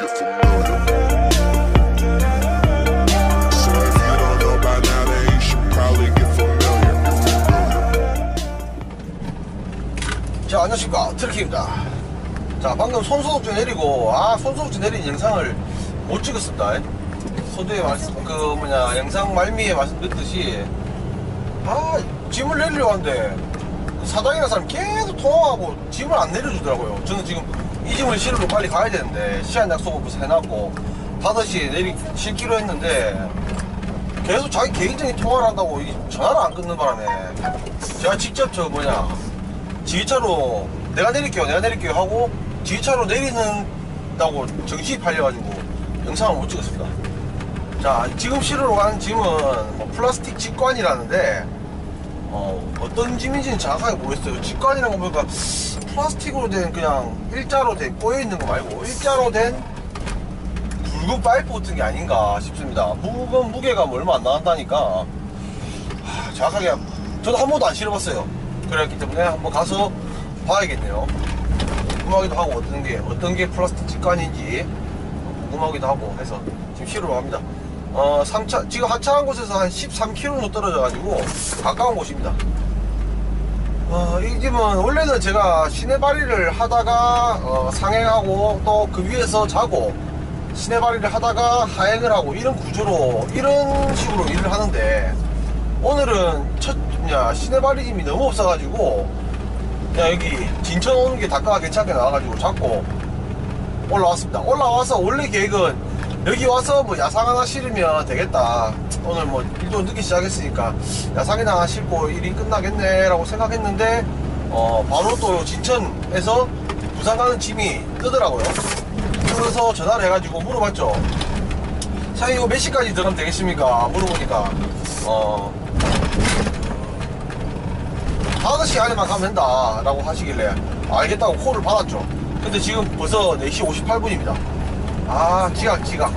get familiar. So if you don't know by now, then you should probably get familiar. 자, 안녕하십니까, 트럭입니다. 자, 방금 손소독제 내리고, 손소독제 내린 영상을 못 찍었습니다. 서두에 영상 말미에 말씀드렸듯이, 짐을 내리려고 하는데, 사장이라는 사람이 계속 통화하고 짐을 안 내려주더라고요. 저는 지금 이 짐을 실으러 빨리 가야 되는데, 시간 약속을 벌써 해놨고, 5시에 실기로 했는데, 계속 자기 개인적인 통화를 한다고 전화를 안 끊는 바람에, 제가 직접 지휘차로 내가 내릴게요 하고 지휘차로 내리는다고 정신이 팔려가지고 영상을 못 찍었습니다. 자, 지금 실으러 가는 짐은 플라스틱 직관이라는데 어떤 짐인지는 정확하게 모르겠어요. 직관이라는 거 보니까 플라스틱으로 된 그냥 일자로 된 꼬여있는 거 말고 일자로 된 굵은 파이프 같은 게 아닌가 싶습니다. 무게가 얼마 안 나간다니까 정확하게 저도 한 번도 안 실어봤어요. 그랬기 때문에 한번 가서 봐야겠네요. 궁금하기도 하고 어떤 게 플라스틱 직관인지 궁금하기도 하고 해서 지금 실으러 갑니다. 지금 하차한 곳에서 한 13km 정도 떨어져 가지고 가까운 곳입니다. 이 집은 원래는 제가 시내발이를 하다가 상행하고 또 그 위에서 자고 시내발이를 하다가 하행을 하고 이런 구조로 이런 식으로 일을 하는데, 오늘은 시내발이 짐이 너무 없어가지고 그냥 여기 진천 오는 게 단가가 괜찮게 나와가지고 잡고 올라왔습니다. 올라와서 원래 계획은 여기 와서 야상 하나 실으면 되겠다, 오늘 일도 늦게 시작했으니까 야상이나 하나 실고 일이 끝나겠네 라고 생각했는데 바로 또 진천에서 부산 가는 짐이 뜨더라고요. 그래서 전화를 해가지고 물어봤죠. 사장님 이거 몇 시까지 들어가면 되겠습니까? 물어보니까 5시 안에만 가면 된다 라고 하시길래 알겠다고 콜을 받았죠. 근데 지금 벌써 4시 58분입니다 지각.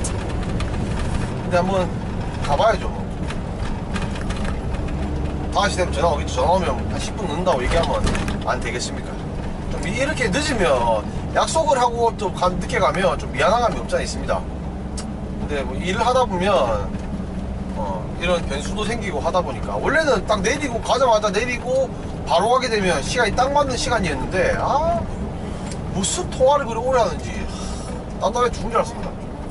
근데 한번 가봐야죠. 5시 되면 전화 오겠죠. 전화 오면 한 10분 늦는다고 얘기하면 안 되겠습니까? 좀 이렇게 늦으면 약속을 하고 좀 늦게 가면 좀 미안한 감이 없잖아 있습니다. 근데 일을 하다 보면 이런 변수도 생기고 하다 보니까, 원래는 딱 내리고 가자마자 내리고 바로 가게 되면 시간이 딱 맞는 시간이었는데 무슨 통화를 그렇게 오래 하는지 딴딴해 죽은 줄 알았습니다.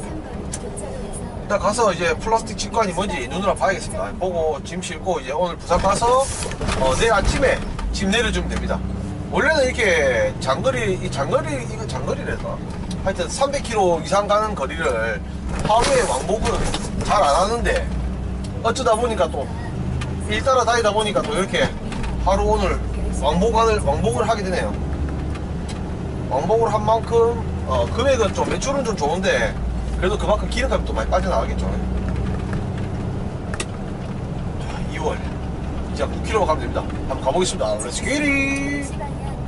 일단 가서 이제 플라스틱 직관이 뭔지 눈으로 봐야겠습니다. 보고 짐 싣고 이제 오늘 부산 가서 내일 아침에 짐 내려주면 됩니다. 원래는 이렇게 이거 장거리래나 하여튼 300km 이상 가는 거리를 하루에 왕복은 잘 안 하는데, 어쩌다 보니까 또 일 따라 다니다 보니까 또 이렇게 하루 오늘 왕복을 하게 되네요. 왕복을 한 만큼 금액은 좀 매출은 좀 좋은데 그래도 그만큼 기름값이 또 많이 빠져나가겠죠. 자, 2월 이제 9km 가면 됩니다. 한번 가보겠습니다. Let's get it!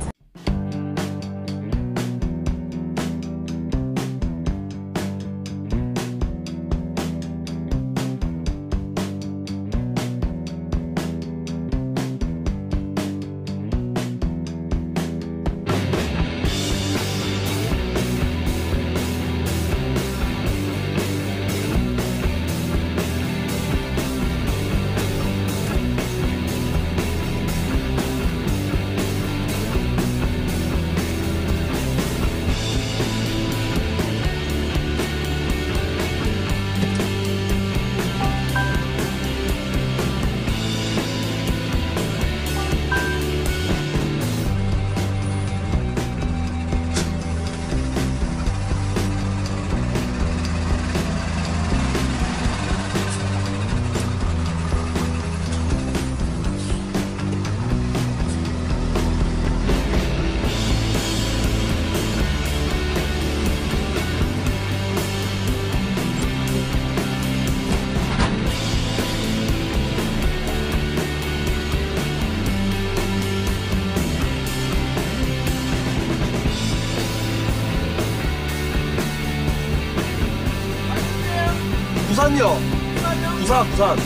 부산요. 부산.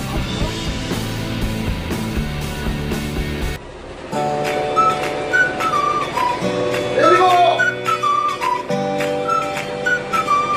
내리고.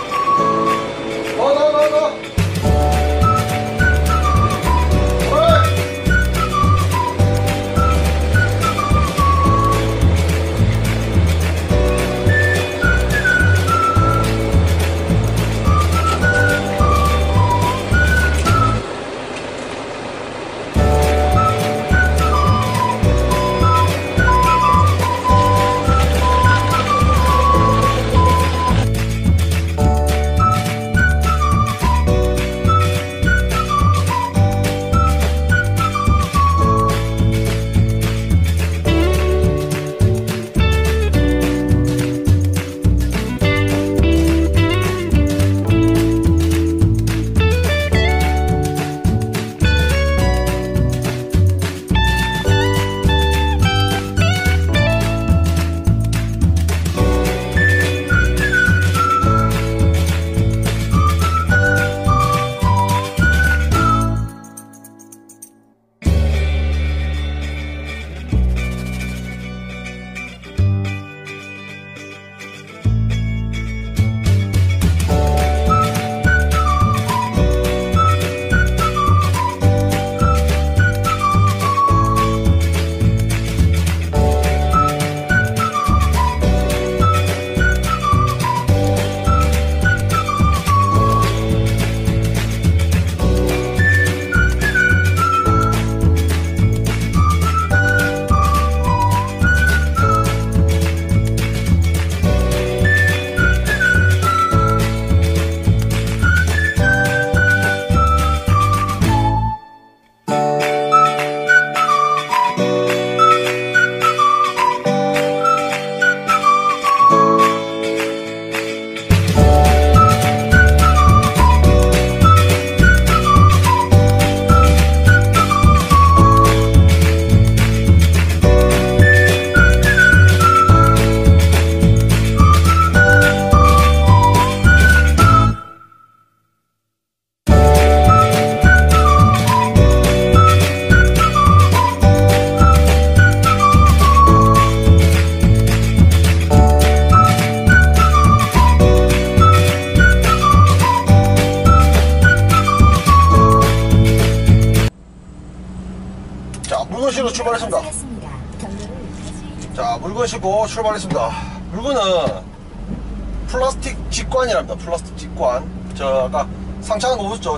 물건 싣고 출발했습니다. 물건은 플라스틱 직관이랍니다. 플라스틱 직관. 저 아까 상차한 거 보셨죠?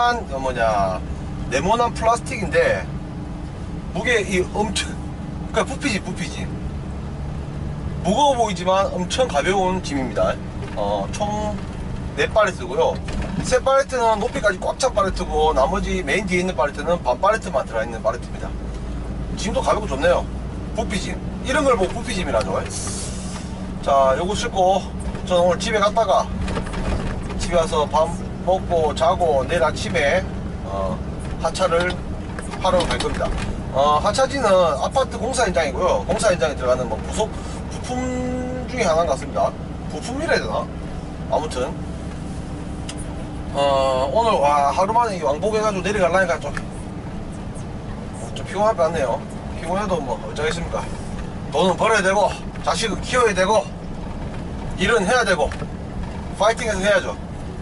네모난 플라스틱인데 무게 이 엄청 그러니까 부피지 무거워 보이지만 엄청 가벼운 짐입니다. 총 4팔레트고요 3팔레트는 높이까지 꽉 찬 팔레트고 나머지 메인 뒤에 있는 팔레트는 반 팔레트만 들어있는 팔레트입니다. 짐도 가볍고 좋네요. 부피짐 이런 걸 보고 부피짐이라죠. 자 요거 싣고 저는 오늘 집에 갔다가 집에 와서 밥 먹고 자고 내일 아침에 하차를 하러 갈 겁니다. 하차지는 아파트 공사 현장이고요. 공사 현장에 들어가는 뭐 부품 중에 하나인 것 같습니다. 부품이라 해야 되나? 아무튼 오늘 와 하루 만에 왕복해가지고 내려가려니까 좀 피곤할 것 같네요. 피곤해도 뭐 어쩌겠습니까. 돈은 벌어야 되고 자식은 키워야 되고 일은 해야 되고 파이팅해서 해야죠.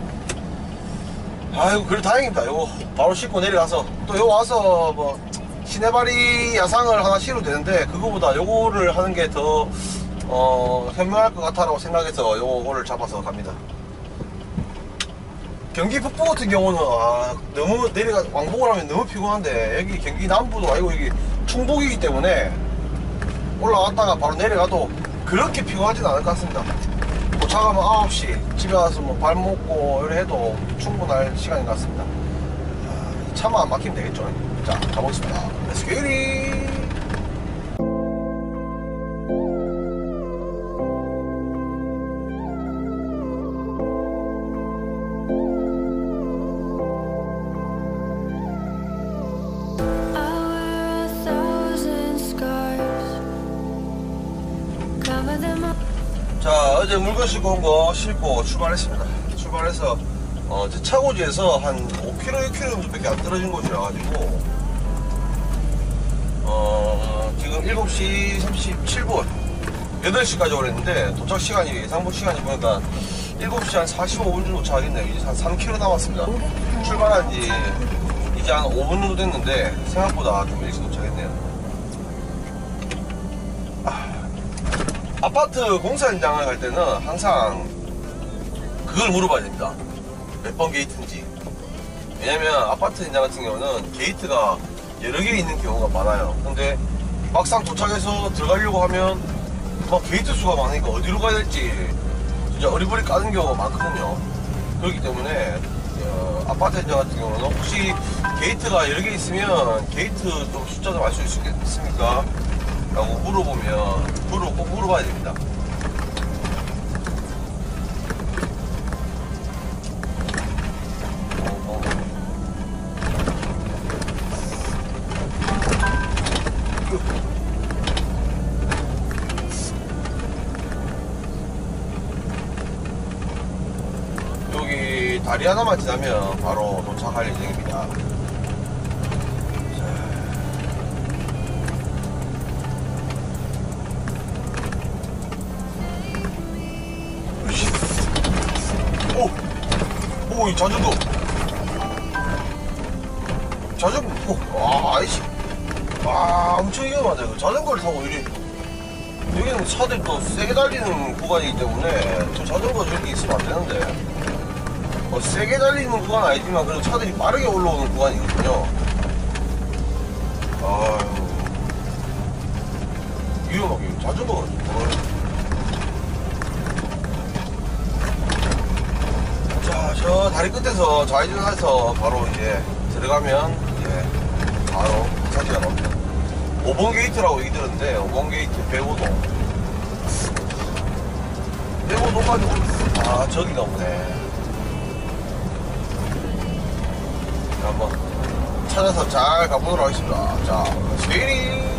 아이고 그래 다행입니다. 요거 바로 싣고 내려가서 또 요거 와서 뭐 시내바리 야상을 하나 실어도 되는데 그거보다 요거를 하는 게 더 현명할 것 같다라고 생각해서 요거를 잡아서 갑니다. 경기 북부 같은 경우는 너무 왕복을 하면 너무 피곤한데 여기 경기 남부도 아니고 여기 충북이기 때문에 올라갔다가 바로 내려가도 그렇게 피곤하진 않을 것 같습니다. 도착하면 9시 집에 와서 뭐 밥 먹고 이래 해도 충분할 시간인 것 같습니다. 차만 안 막히면 되겠죠. 자 가보겠습니다. Let's get it. 자 어제 물건 싣고 온 거 싣고 출발했습니다. 출발해서 제 차고지에서 한 5km, 6km 정도밖에 안 떨어진 곳이라 가지고 지금 7시 37분 8시까지 오랬는데 도착 시간이 예상본 시간이 보니까 7시 한 45분 정도 도착하겠네요. 이제 한 3km 남았습니다. 출발한 지 이제 한 5분 정도 됐는데 생각보다 좀 일찍 도착했네요. 아파트 공사 현장을 갈 때는 항상 그걸 물어봐야 됩니다. 몇 번 게이트인지. 왜냐면 아파트 현장 같은 경우는 게이트가 여러 개 있는 경우가 많아요. 근데 막상 도착해서 들어가려고 하면 막 게이트 수가 많으니까 어디로 가야 될지 진짜 어리버리 까는 경우가 많거든요. 그렇기 때문에 아파트 현장 같은 경우는 혹시 게이트가 여러 개 있으면 게이트 좀 숫자 좀 알 수 있겠습니까? 라고 물어보면 꼭 물어봐야 됩니다. 여기 다리 하나만 지나면 바로 도착할 예정입니다. 오, 이 자전거. 아이씨. 엄청 위험하다. 이거 자전거를 타고 여기는 차들이 또 세게 달리는 구간이기 때문에 저 자전거 저렇게 있으면 안 되는데. 세게 달리는 구간 아니지만 그래도 차들이 빠르게 올라오는 구간이거든요. 위험하게. 자전거가 저 다리 끝에서 좌회전해서 바로 이제 들어가면 바로 차지가 나옵니다. 5번 게이트라고 얘기 들었는데 5번 게이트 배우동. 배우동까지 저기가 오네. 한번 찾아서 잘 가보도록 하겠습니다. 자, 스웨리.